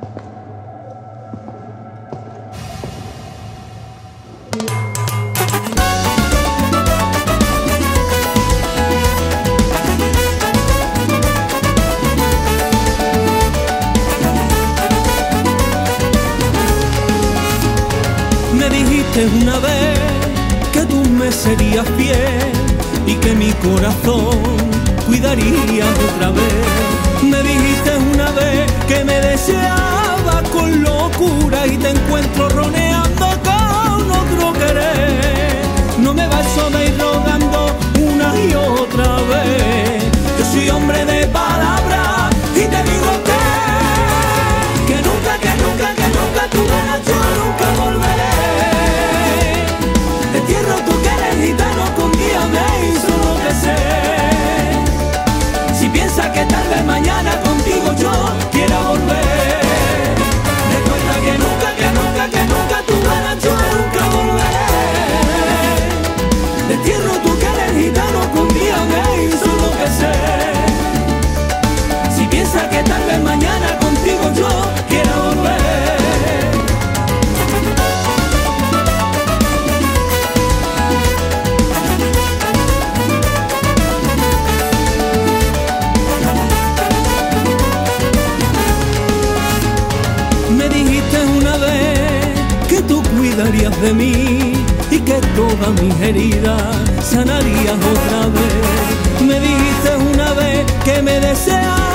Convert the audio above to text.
Me dijiste una vez que tú me serías fiel y que mi corazón cuidarías otra vez. Me dijiste una vez que me deseabas con locura y te encuentro roneando con otro querer. No me vas a ir rogando una y otra vez. Yo soy hombre de palabra y te digo que nunca, que nunca, que nunca tú ganas, yo nunca volveré. Te entierro tú que eres gitano, que un día me hizo enloquecer. Si piensas que tal vez mañana contigo yo quiera volver, recuerda que nunca, que nunca, que nunca tú ganas, yo nunca volveré. Te entierro tú que eres gitano, que un día me hizo enloquecer. Si piensas que tal vez mañana contigo yo quiera volver. Me dijiste una vez que tú cuidarías de mí y que todas mis heridas sanarías otra vez. Me dijiste una vez que me deseas